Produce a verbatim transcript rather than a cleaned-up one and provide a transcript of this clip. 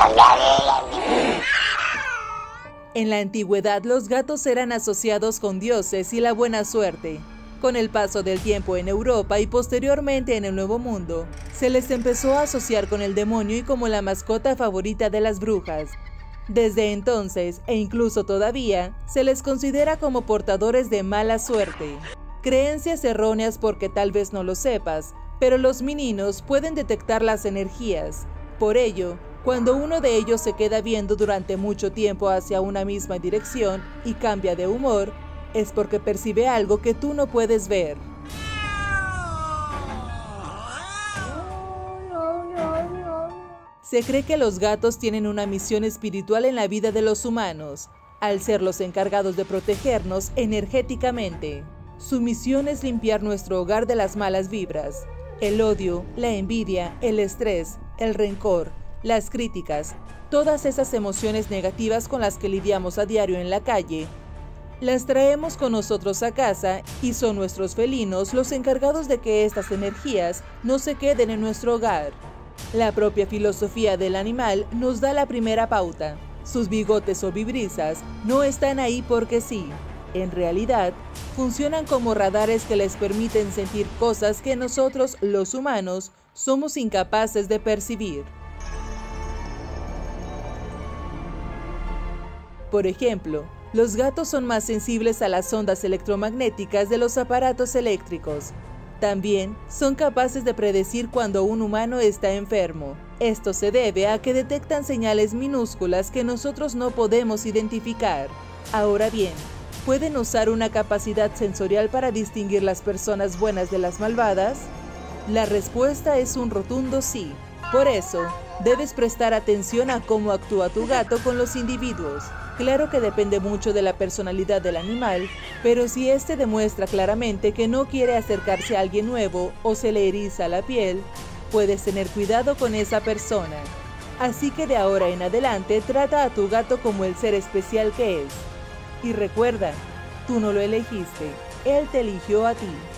En la antigüedad, los gatos eran asociados con dioses y la buena suerte. Con el paso del tiempo en Europa y posteriormente en el Nuevo Mundo, se les empezó a asociar con el demonio y como la mascota favorita de las brujas. Desde entonces, e incluso todavía, se les considera como portadores de mala suerte. Creencias erróneas porque tal vez no lo sepas, pero los meninos pueden detectar las energías. Por ello, cuando uno de ellos se queda viendo durante mucho tiempo hacia una misma dirección y cambia de humor, es porque percibe algo que tú no puedes ver. Se cree que los gatos tienen una misión espiritual en la vida de los humanos, al ser los encargados de protegernos energéticamente. Su misión es limpiar nuestro hogar de las malas vibras, el odio, la envidia, el estrés, el rencor, las críticas, todas esas emociones negativas con las que lidiamos a diario en la calle. Las traemos con nosotros a casa y son nuestros felinos los encargados de que estas energías no se queden en nuestro hogar. La propia filosofía del animal nos da la primera pauta. Sus bigotes o vibrisas no están ahí porque sí. En realidad, funcionan como radares que les permiten sentir cosas que nosotros, los humanos, somos incapaces de percibir. Por ejemplo, los gatos son más sensibles a las ondas electromagnéticas de los aparatos eléctricos. También son capaces de predecir cuando un humano está enfermo. Esto se debe a que detectan señales minúsculas que nosotros no podemos identificar. Ahora bien, ¿pueden usar una capacidad sensorial para distinguir las personas buenas de las malvadas? La respuesta es un rotundo sí. Por eso, debes prestar atención a cómo actúa tu gato con los individuos. Claro que depende mucho de la personalidad del animal, pero si éste demuestra claramente que no quiere acercarse a alguien nuevo o se le eriza la piel, puedes tener cuidado con esa persona. Así que de ahora en adelante trata a tu gato como el ser especial que es. Y recuerda, tú no lo elegiste, él te eligió a ti.